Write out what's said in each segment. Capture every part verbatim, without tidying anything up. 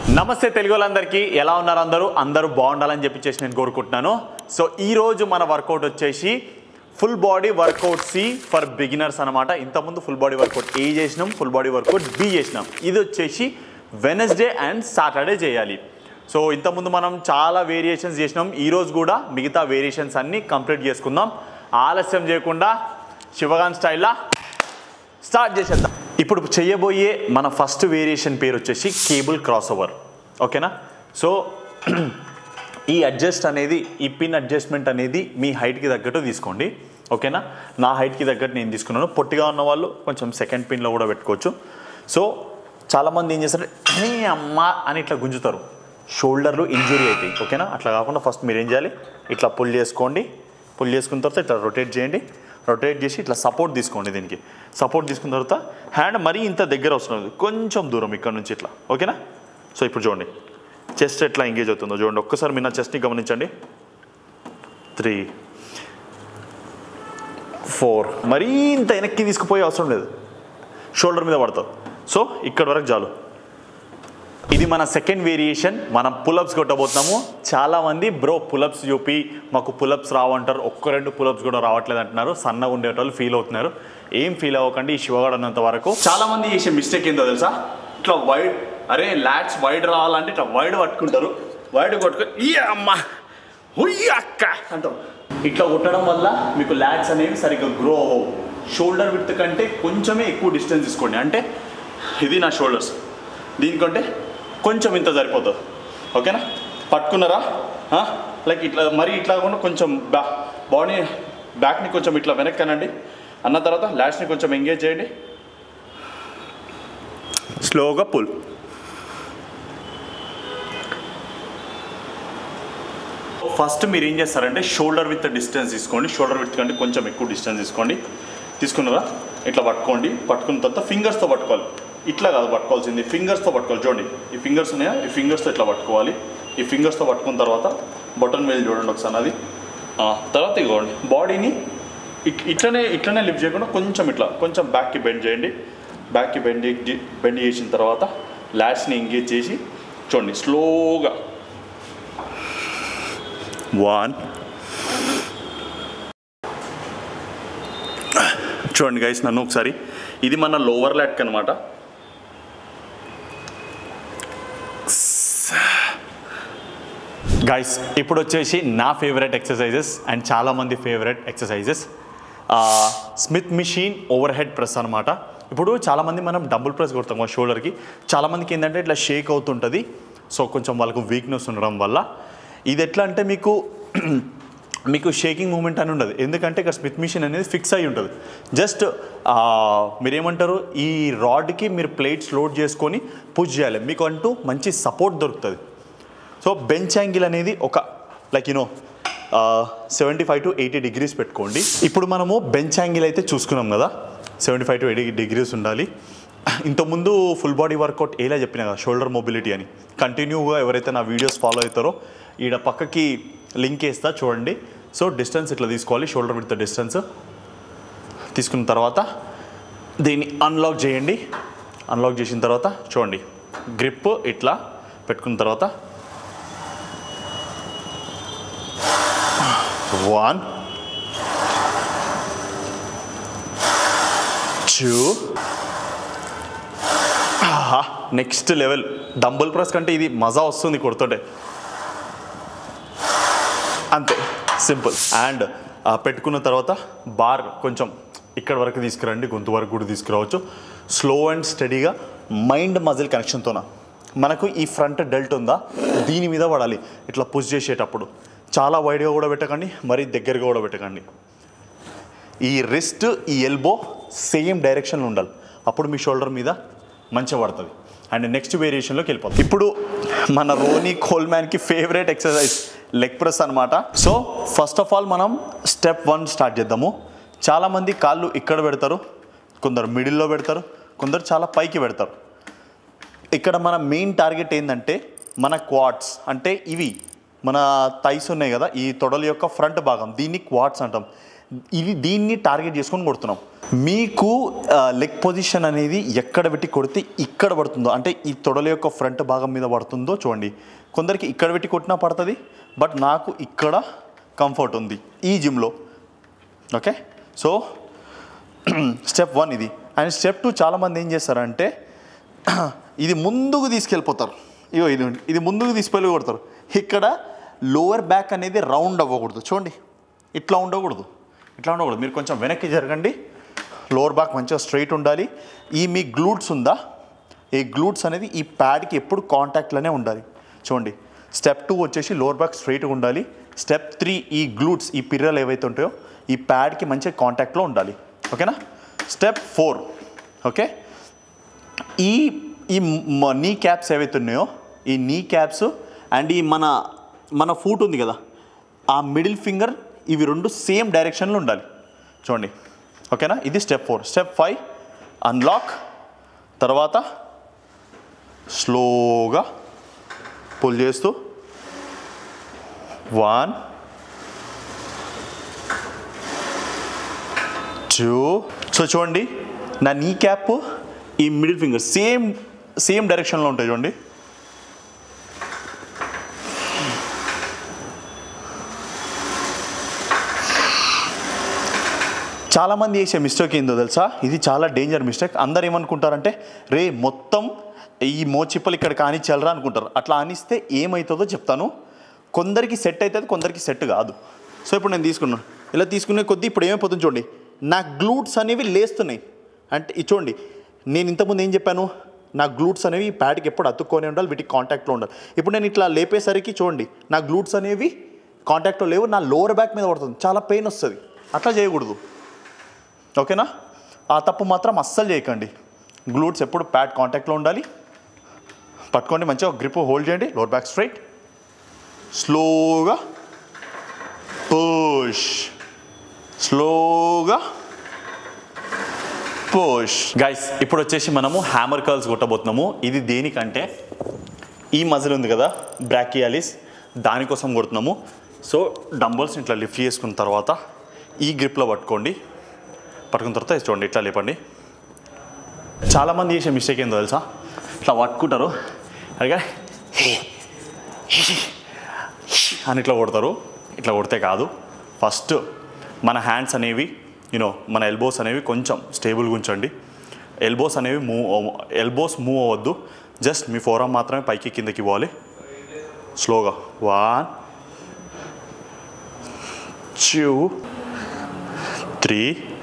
నమస్తే తెలుగు వాళ్ళందరికీ ఎలా ఉన్నారు అందరూ అందరూ బాగుండాలని చెప్పి చేసి నేను కోరుకుంటున్నాను. సో ఈ రోజు మన వర్కౌట్ వచ్చేసి full body workout C for beginners అనమాట. ఇంతకుముందు ఫుల్ బాడీ వర్కౌట్ ఏ చేసినాం, ఫుల్ బాడీ వర్కౌట్ బి చేసినాం. ఇది వచ్చేసి వెనస్డే అండ్ సాటర్డే చేయాలి. సో ఇంతకుముందు మనం చాలా వేరియేషన్స్ చేసినాం. ఈరోజు కూడా మిగతా వేరియేషన్స్ అన్నీ కంప్లీట్ చేసుకుందాం. ఆలస్యం చేయకుండా శివగాన్ స్టైల్లా స్టార్ట్ చేసేద్దాం. ఇప్పుడు చేయబోయే మన ఫస్ట్ వేరియేషన్ పేరు వచ్చేసి కేబుల్ క్రాస్ ఓవర్. ఓకేనా? సో ఈ అడ్జస్ట్ అనేది, ఈ పిన్ అడ్జస్ట్మెంట్ అనేది మీ హైట్కి తగ్గట్టు తీసుకోండి. ఓకేనా? నా హైట్కి తగ్గట్టు నేను తీసుకున్నాను. పొట్టిగా ఉన్న వాళ్ళు కొంచెం సెకండ్ పిన్లో కూడా పెట్టుకోవచ్చు. సో చాలామంది ఏం చేస్తారు, ఏ అమ్మ అని ఇట్లా గుంజుతారు, షోల్డర్లు ఇంజురీ అవుతాయి. ఓకేనా? అట్లా కాకుండా ఫస్ట్ మీరు ఏం చేయాలి, ఇట్లా పుల్ చేసుకోండి. పుల్ చేసుకున్న తర్వాత ఇట్లా రొటేట్ చేయండి. రొటేట్ చేసి ఇట్లా సపోర్ట్ తీసుకోండి. దీనికి సపోర్ట్ తీసుకున్న తర్వాత హ్యాండ్ మరీ ఇంత దగ్గర వస్తుంది, కొంచెం దూరం ఇక్కడ నుంచి ఇట్లా. ఓకేనా? సో ఇప్పుడు చూడండి చెస్ట్ ఎట్లా ఎంగేజ్ అవుతుందో చూడండి. ఒక్కసారి మీరు నా చెస్ట్ని గమనించండి. త్రీ ఫోర్ మరీ ఇంత వెనక్కి తీసుకుపోయే అవసరం లేదు, షోల్డర్ మీద పడతావు. సో ఇక్కడ వరకు చాలు. ఇది మన సెకండ్ వేరియేషన్. మనం పులప్స్ కొట్టబోతున్నాము. చాలామంది బ్రో పులప్స్ చూపి మాకు పులప్స్ రావంటారు, ఒక్క రెండు పులప్స్ కూడా రావట్లేదు అంటున్నారు. సన్నగా ఉండేటోళ్ళు ఫీల్ అవుతున్నారు. ఏం ఫీల్ అవ్వకండి. ఈ శివగాడు అన్నంత వరకు చాలామంది చేసే మిస్టేక్ ఏందో తెలుసా, ఇట్లా వైడ్, అరే ల్యాట్స్ వైడ్ రావాలంటే ఇట్లా వైడ్ పట్టుకుంటారు. వైడ్ కొట్టుకొని ఈ అమ్మ హుయ్య అక్క అంటారు. ఇట్లా కొట్టడం వల్ల మీకు ల్యాట్స్ అనేవి సరిగ్గా గ్రో అవ్వవు. షోల్డర్ విడ్త్ కంటే కొంచెమే ఎక్కువ డిస్టెన్స్ తీసుకోండి. అంటే ఇది నా షోల్డర్స్, దీనికంటే కొంచెం ఇంత సరిపోతుంది. ఓకేనా? పట్టుకున్నారా? లైక్ ఇట్లా మరీ ఇట్లా కాకుండా కొంచెం బ్యా బాడీ బ్యాక్ని కొంచెం ఇట్లా వెనక్కి అనండి. అన్న తర్వాత ల్యాట్స్ని కొంచెం ఎంగేజ్ చేయండి. స్లోగా పుల్. ఫస్ట్ మీరు ఏం చేస్తారంటే షోల్డర్ విత్ డిస్టెన్స్ తీసుకోండి. షోల్డర్ విత్ కంటే కొంచెం ఎక్కువ డిస్టెన్స్ తీసుకోండి. తీసుకున్నారా? ఇట్లా పట్టుకోండి. పట్టుకున్న తర్వాత ఫింగర్స్తో పట్టుకోవాలి. ఇట్లా కాదు పట్టుకోవాల్సింది, ఫింగర్స్తో పట్టుకోవాలి. చూడండి ఈ ఫింగర్స్ ఉన్నాయా, ఈ ఫింగర్స్తో ఇట్లా పట్టుకోవాలి. ఈ ఫింగర్స్తో పట్టుకున్న తర్వాత బటన్ వేలు చూడండి ఒకసారి అది. తర్వాత ఇవ్వండి బాడీని ఇట్లనే ఇట్లనే లిఫ్ట్ చేయకుండా కొంచెం ఇట్లా కొంచెం బ్యాక్కి బెండ్ చేయండి. బ్యాక్కి బెండ్ బెండ్ చేసిన తర్వాత ల్యాట్స్ని ఎంగేజ్ చేసి చూడండి స్లోగా. వన్, చూడండి గైస్ నన్ను ఒకసారి. ఇది మన లోవర్ ల్యాట్కి అనమాట. గైస్ ఇప్పుడు వచ్చేసి నా ఫేవరెట్ ఎక్సర్సైజెస్ అండ్ చాలామంది favourite exercises, smith machine overhead press అనమాట. ఇప్పుడు చాలామంది మనం డబుల్ ప్రెస్ కొడతాం మా షోల్డర్కి. చాలామందికి ఏంటంటే ఇట్లా షేక్ అవుతుంటుంది. సో కొంచెం వాళ్ళకు వీక్నెస్ ఉండడం వల్ల ఇది ఎట్లా అంటే మీకు మీకు షేకింగ్ మూమెంట్ అని ఉండదు. ఎందుకంటే ఇక్కడ స్మిత్ మిషన్ అనేది ఫిక్స్ అయి ఉంటుంది. జస్ట్ మీరేమంటారు, ఈ రాడ్కి మీరు ప్లేట్స్ లోడ్ చేసుకొని పుష్ చేయాలి. మీకు అంటూ మంచి సపోర్ట్ దొరుకుతుంది. సో బెంచ్ యాంగిల్ అనేది ఒక like you know seventy five to eighty degrees పెట్టుకోండి. ఇప్పుడు మనము బెంచ్ యాంగిల్ అయితే చూసుకున్నాం కదా, seventy five to eighty degrees ఉండాలి. ఇంతకుముందు ఫుల్ బాడీ వర్కౌట్ ఎలా చెప్పినా కదా, షోల్డర్ మొబిలిటీ అని. కంటిన్యూగా ఎవరైతే నా వీడియోస్ ఫాలో అవుతారో ఈడ పక్కకి లింక్ వేస్తా చూడండి. సో డిస్టెన్స్ ఇట్లా తీసుకోవాలి, షోల్డర్ విత్ డిస్టెన్స్ తీసుకున్న తర్వాత దీన్ని అన్లాక్ చేయండి. అన్లాక్ చేసిన తర్వాత చూడండి గ్రిప్ ఇట్లా పెట్టుకున్న తర్వాత one, two, next level. Dumbbell press కంటే ఇది మజా వస్తుంది కొడుతుంటే. అంతే, సింపుల్. అండ్ పెట్టుకున్న తర్వాత బార్ కొంచెం ఇక్కడ వరకు తీసుకురండి, గొంతు వరకు కూడా తీసుకురావచ్చు. స్లో అండ్ స్టడీగా మైండ్ మజిల్ కనెక్షన్తోన మనకు ఈ ఫ్రంట్ డెల్ట్ ఉందా దీని మీద పడాలి. ఇట్లా పుష్ చేసేటప్పుడు చాలా వైడ్గా కూడా పెట్టకండి, మరీ దగ్గరగా కూడా పెట్టకండి. ఈ రిస్ట్, ఈ ఎల్బో సేమ్ డైరెక్షన్లో ఉండాలి. అప్పుడు మీ షోల్డర్ మీద మంచిగా పడుతుంది. అండ్ నెక్స్ట్ వేరియేషన్లోకి వెళ్ళిపోతుంది. ఇప్పుడు మన రోనీ కోల్మ్యాన్కి ఫేవరెట్ ఎక్సర్సైజ్ లెగ్ ప్రెస్ అనమాట. సో ఫస్ట్ ఆఫ్ ఆల్ మనం స్టెప్ వన్ స్టార్ట్ చేద్దాము. చాలామంది కాళ్ళు ఇక్కడ పెడతారు, కొందరు మిడిల్లో పెడతారు, కొందరు చాలా పైకి పెడతారు. ఇక్కడ మన మెయిన్ టార్గెట్ ఏంటంటే మన క్వాడ్స్, అంటే ఇవి మన థైస్ ఉన్నాయి కదా, ఈ తొడల యొక్క ఫ్రంట్ భాగం, దీన్ని క్వాడ్స్ అంటాం. ఇది దీన్ని టార్గెట్ చేసుకొని కొడుతున్నాం. మీకు లెగ్ పొజిషన్ అనేది ఎక్కడ పెట్టి కొడితే ఇక్కడ పడుతుందో, అంటే ఈ తొడల యొక్క ఫ్రంట్ భాగం మీద పడుతుందో చూడండి. కొందరికి ఇక్కడ పెట్టి కొట్టినా పడుతుంది, బట్ నాకు ఇక్కడ కంఫర్ట్ ఉంది ఈ జిమ్లో. ఓకే, సో స్టెప్ వన్ ఇది. అండ్ స్టెప్ టూ చాలామంది ఏం చేస్తారంటే ఇది ముందుకు తీసుకెళ్ళిపోతారు. ఇగో ఇది ఇది ముందుకు తీసుకెళ్ళి కొడతారు. ఇక్కడ లోవర్ బ్యాక్ అనేది రౌండ్ అవ్వకూడదు. చూడండి, ఇట్లా ఉండకూడదు, ఇట్లా ఉండకూడదు. మీరు కొంచెం వెనక్కి జరగండి. లోవర్ బ్యాక్ మంచిగా స్ట్రైట్ ఉండాలి. ఈ మీ గ్లూట్స్ ఉందా, ఈ గ్లూట్స్ అనేది ఈ ప్యాడ్కి ఎప్పుడు కాంటాక్ట్లోనే ఉండాలి. చూడండి, స్టెప్ టూ వచ్చేసి లోవర్ బ్యాక్ స్ట్రైట్గా ఉండాలి. స్టెప్ త్రీ ఈ గ్లూట్స్, ఈ పిర్రలు ఏవైతే ఉంటాయో ఈ ప్యాడ్కి మంచిగా కాంటాక్ట్లో ఉండాలి. ఓకేనా. స్టెప్ ఫోర్, ఓకే, ఈ ఈ నీ క్యాప్స్ ఏవైతే ఉన్నాయో ఈ నీ క్యాప్స్ అండ్ ఈ మన మన ఫూట్ ఉంది కదా, ఆ మిడిల్ ఫింగర్ ఇవి రెండు సేమ్ డైరెక్షన్లో ఉండాలి. చూడండి, ఓకేనా. ఇది step four. Step five unlock, తర్వాత స్లోగా పుల్ చేస్తూ వన్ టూ. సో చూడండి, నా నీ క్యాప్ ఈ మిడిల్ ఫింగర్ సేమ్ సేమ్ డైరెక్షన్లో ఉంటాయి. చూడండి, చాలామంది చేసే మిస్టేక్ ఏందో తెలుసా, ఇది చాలా డేంజర్ మిస్టేక్. అందరు ఏమనుకుంటారంటే రే మొత్తం ఈ మోచిప్పలు ఇక్కడ కానిచ్చాలరా అనుకుంటారు. అట్లా అనిస్తే ఏమవుతుందో చెప్తాను. కొందరికి సెట్ అవుతుంది, కొందరికి సెట్ కాదు. సో ఇప్పుడు నేను తీసుకున్నాను, ఇలా తీసుకునే కొద్దీ ఇప్పుడు ఏమైపోతుంది చూడండి, నా గ్లూట్స్ అనేవి లేస్తున్నాయి. అంటే ఇది చూడండి, నేను ఇంతకుముందు ఏం చెప్పాను, నా గ్లూట్స్ అనేవి ఈ ప్యాడ్కి ఎప్పుడు అతుక్కొని ఉండాలి, వీటికి కాంటాక్ట్లో ఉండాలి. ఇప్పుడు నేను ఇట్లా లేపేసరికి చూడండి, నా గ్లూట్స్ అనేవి కాంటాక్ట్లో లేవు, నా లోవర్ బ్యాక్ మీద పడుతుంది, చాలా పెయిన్ వస్తుంది. అట్లా చేయకూడదు. ఓకేనా. ఆ తప్పు మాత్రం అస్సలు చేయకండి. గ్లూట్స్ ఎప్పుడు ప్యాడ్ కాంటాక్ట్లో ఉండాలి. పట్టుకోండి, మంచిగా గ్రిప్ హోల్డ్ చేయండి, లోవర్ బ్యాక్ స్ట్రైట్, స్లోగా పుష్, స్లోగా పుష్. గైస్, ఇప్పుడు వచ్చేసి మనము హ్యామర్ కర్ల్స్ కొట్టబోతున్నాము. ఇది దేనికంటే ఈ మజిల్ ఉంది కదా బ్రాకియాలిస్, దానికోసం కొడుతున్నాము. సో డంబల్స్ ఇట్లా లిఫ్ట్ చేసుకున్న తర్వాత ఈ గ్రిప్లో పట్టుకోండి. పట్టుకున్న తర్వాత చూడండి, ఇట్లా లేపండి. చాలామంది చేసే మిస్టేక్ ఏందో తెలుసా, ఇట్లా పట్టుకుంటారు అడిగా అని ఇట్లా కొడతారు. ఇట్లా కొడితే కాదు. ఫస్ట్ మన హ్యాండ్స్ అనేవి యూనో మన ఎల్బోస్ అనేవి కొంచెం స్టేబుల్గా ఉంచండి. ఎల్బోస్ అనేవి మూవ్ ఎల్బోస్ మూవ్ అవ్వద్దు. జస్ట్ మీ ఫోరం మాత్రమే పైకి కిందకి పోవాలి. స్లోగా వన్ టూ త్రీ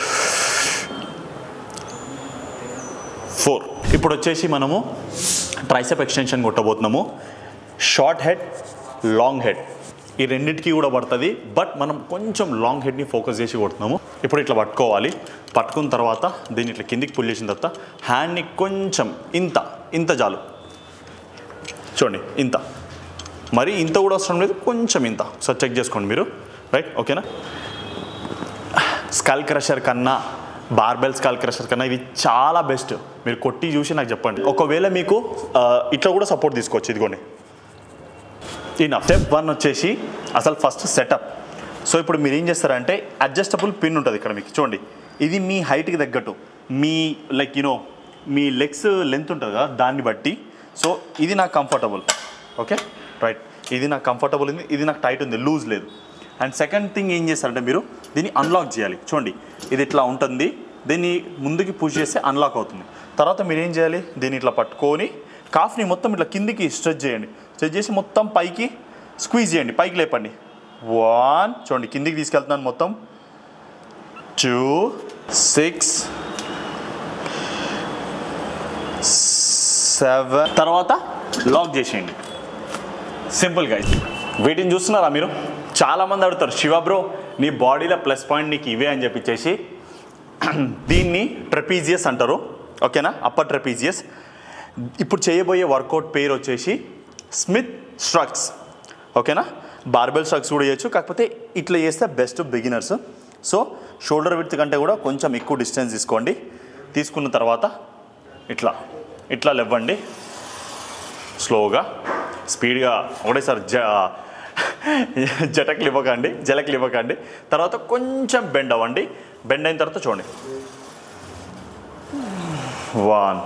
ఫోర్. ఇప్పుడు వచ్చేసి మనము ట్రైసెప్ ఎక్స్టెన్షన్ కొట్టబోతున్నాము. షార్ట్ హెడ్, లాంగ్ హెడ్, ఈ రెండింటికి కూడా పడుతుంది. బట్ మనం కొంచెం లాంగ్ హెడ్ని ఫోకస్ చేసి కొడుతున్నాము. ఇప్పుడు ఇట్లా పట్టుకోవాలి. పట్టుకున్న తర్వాత దీన్ని ఇట్లా కిందికి పుల్ చేసిన తర్వాత హ్యాండ్ని కొంచెం ఇంత ఇంత చాలు. చూడండి, ఇంత, మరి ఇంత కూడా అవసరం లేదు, కొంచెం ఇంత. సో చెక్ చేసుకోండి మీరు. రైట్, ఓకేనా. స్కల్ క్రషర్ కన్నా, బార్బెల్ స్కల్ క్రషర్ కన్నా ఇది చాలా బెస్ట్. మీరు కొట్టి చూసి నాకు చెప్పండి. ఒకవేళ మీకు ఇట్లా కూడా సపోర్ట్ తీసుకోవచ్చు. ఇదిగోండి, ఈయన స్టెప్ వన్ వచ్చేసి అసలు ఫస్ట్ సెటప్. సో ఇప్పుడు మీరు ఏం చేస్తారంటే అడ్జస్టబుల్ పిన్ ఉంటుంది ఇక్కడ మీకు. చూడండి, ఇది మీ హైట్కి తగ్గట్టు, మీ లైక్ యూనో మీ లెగ్స్ లెంత్ ఉంటుంది కదా దాన్ని బట్టి. సో ఇది నాకు కంఫర్టబుల్. ఓకే, రైట్, ఇది నాకు కంఫర్టబుల్ ఉంది, ఇది నాకు టైట్ ఉంది, లూజ్ లేదు. అండ్ సెకండ్ థింగ్ ఏం చేస్తారంటే మీరు దీన్ని అన్లాక్ చేయాలి. చూడండి, ఇది ఇట్లా ఉంటుంది, దీన్ని ముందుకి పుష్ చేస్తే అన్లాక్ అవుతుంది. తర్వాత మీరు ఏం చేయాలి, దీన్ని ఇట్లా పట్టుకొని కాఫ్ని మొత్తం ఇట్లా కిందికి స్ట్రెచ్ చేయండి. స్ట్రెచ్ చేసి మొత్తం పైకి స్క్వీజ్ చేయండి, పైకి లేపండి. వన్, చూడండి కిందికి తీసుకెళ్తున్నాను మొత్తం. Two, six, seven. తర్వాత లాక్ చేసేయండి. Simple guys. వీటిని చూస్తున్నారా మీరు? చాలామంది అడుగుతారు, శివ బ్రో నీ బాడీలో ప్లస్ పాయింట్ నీకు ఇవే అని చెప్పిచ్చేసి. దీన్ని ట్రెపీజియస్ అంటారు. ఓకేనా, అప్పర్ ట్రెపీజియస్. ఇప్పుడు చేయబోయే వర్కౌట్ పేరు వచ్చేసి స్మిత్ స్ట్రక్స్. ఓకేనా, బార్బెల్ స్ట్రక్స్ కూడా చేయొచ్చు, కాకపోతే ఇట్లా చేస్తే best beginners. So shoulder width కంటే కూడా కొంచెం ఎక్కువ డిస్టెన్స్ తీసుకోండి. తీసుకున్న తర్వాత ఇట్లా ఇట్లా లేవండి, స్లోగా స్పీడ్గా ఒకటేసారి జ జటక్లు ఇవ్వకండి, జలక్లు ఇవ్వకండి. తర్వాత కొంచెం బెండ్ అవ్వండి. బెండ్ అయిన తర్వాత చూడండి, వన్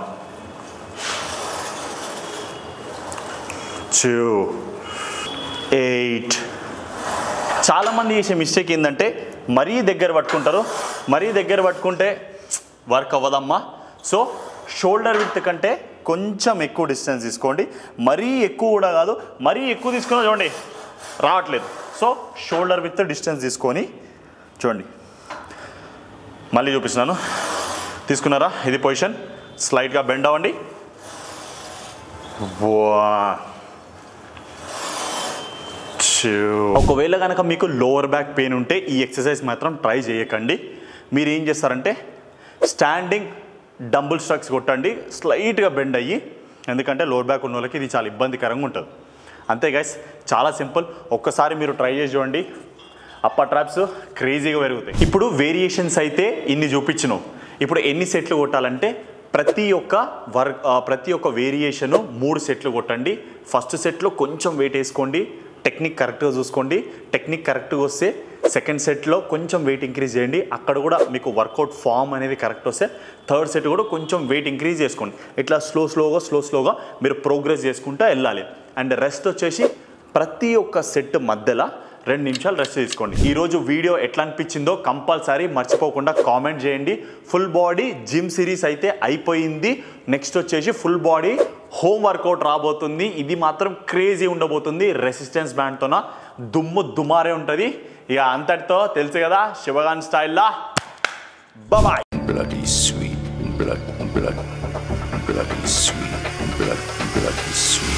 టూ ఎయిట్. చాలామంది చేసే మిస్టేక్ ఏంటంటే మరీ దగ్గర పట్టుకుంటారు. మరీ దగ్గర పట్టుకుంటే వర్క్ అవ్వదమ్మా. సో షోల్డర్ విడ్త్ కంటే కొంచెం ఎక్కువ డిస్టెన్స్ తీసుకోండి. మరీ ఎక్కువ కూడా కాదు, మరీ ఎక్కువ తీసుకున్నా చూడండి రావట్లేదు. సో షోల్డర్ విత్ డిస్టెన్స్ తీసుకొని చూడండి, మళ్ళీ చూపిస్తున్నాను. తీసుకున్నారా? ఇది పొజిషన్. స్లైడ్గా బెండ్ అవ్వండి. ఒకవేళ కనుక మీకు లోవర్ బ్యాక్ పెయిన్ ఉంటే ఈ ఎక్సర్సైజ్ మాత్రం ట్రై చేయకండి. మీరు ఏం చేస్తారంటే స్టాండింగ్ డంబుల్ స్ట్రక్స్ కొట్టండి, స్లైట్గా బెండ్ అయ్యి. ఎందుకంటే లోవర్ బ్యాక్ ఉన్న వాళ్ళకి ఇది చాలా ఇబ్బందికరంగా ఉంటుంది. అంతే గైస్, చాలా సింపుల్. ఒక్కసారి మీరు ట్రై చేసి చూడండి, అప్పర్ ట్రాప్స్ క్రేజీగా పెరుగుతాయి. ఇప్పుడు వేరియేషన్స్ అయితే ఇన్ని చూపించినావు. ఇప్పుడు ఎన్ని సెట్లు కొట్టాలంటే ప్రతి ఒక్క వర్క్ ప్రతి ఒక్క వేరియేషను మూడు సెట్లు కొట్టండి. ఫస్ట్ సెట్లో కొంచెం వెయిట్ వేసుకోండి, టెక్నిక్ కరెక్ట్గా చూసుకోండి. టెక్నిక్ కరెక్ట్గా వస్తే సెకండ్ సెట్లో కొంచెం వెయిట్ ఇంక్రీజ్ చేయండి. అక్కడ కూడా మీకు వర్కౌట్ ఫామ్ అనేది కరెక్ట్ వస్తే థర్డ్ సెట్ కూడా కొంచెం వెయిట్ ఇంక్రీజ్ చేసుకోండి. ఇట్లా స్లో స్లోగా స్లో స్లోగా మీరు ప్రోగ్రెస్ చేసుకుంటూ వెళ్ళాలి. అండ్ రెస్ట్ వచ్చేసి ప్రతి ఒక్క సెట్ మధ్యలో రెండు నిమిషాలు రెస్ట్ తీసుకోండి. ఈరోజు వీడియో ఎట్లా అనిపించిందో కంపల్సరీ మర్చిపోకుండా కామెంట్ చేయండి. ఫుల్ బాడీ జిమ్ సిరీస్ అయితే అయిపోయింది. నెక్స్ట్ వచ్చేసి ఫుల్ బాడీ హోమ్ వర్కౌట్ రాబోతుంది. ఇది మాత్రం క్రేజీ ఉండబోతుంది. రెసిస్టెన్స్ బ్యాండ్తోన దుమ్ము దుమారే ఉంటుంది. ఇక అంతటితో తెలుసు కదా శివగాన్ స్టైల్లా. Bye. Bloody sweet, blood, blood, bloody sweet, blood, bloody sweet.